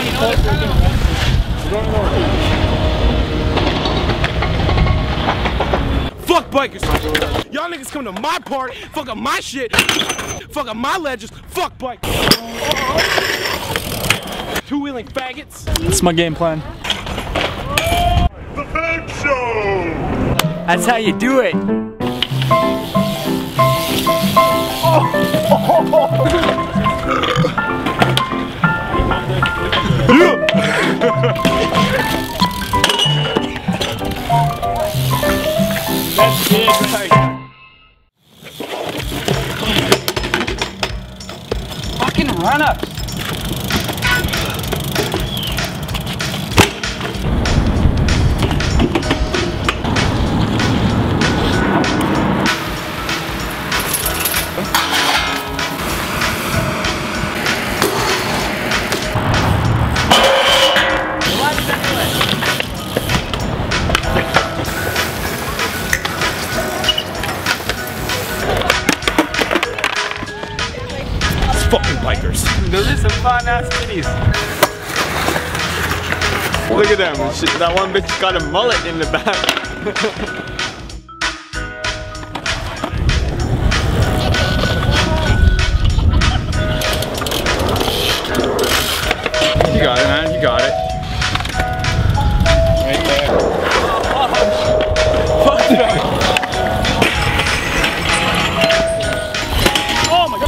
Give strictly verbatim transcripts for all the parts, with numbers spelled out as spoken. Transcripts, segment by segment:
you know what? Fuck bikers! Y'all niggas come to my party, fuck up my shit, fuck up my legends, fuck bikers! Two-wheeling faggots. That's my game plan. The Big Show! That's how you do it. That's big, right? Fucking run-ups. Fucking bikers. Those are some fun ass titties. Look at them. Shit, that one bitch got a mullet in the back. You got it, man. You got it. Right there. Fuck that. Oh my god.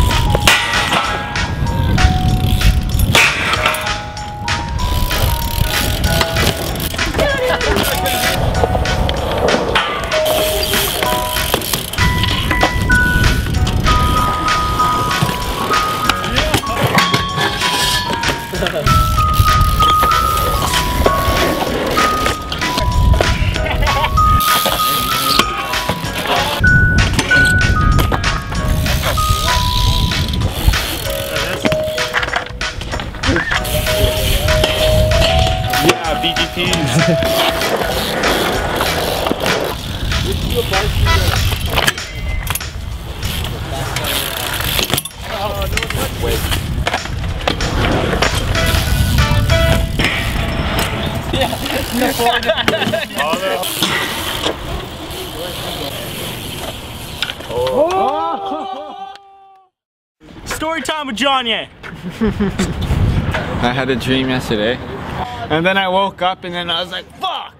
Yeah, B G Ps. Wait. Story time with Johnny. I had a dream yesterday, and then I woke up, and then I was like, "Fuck!"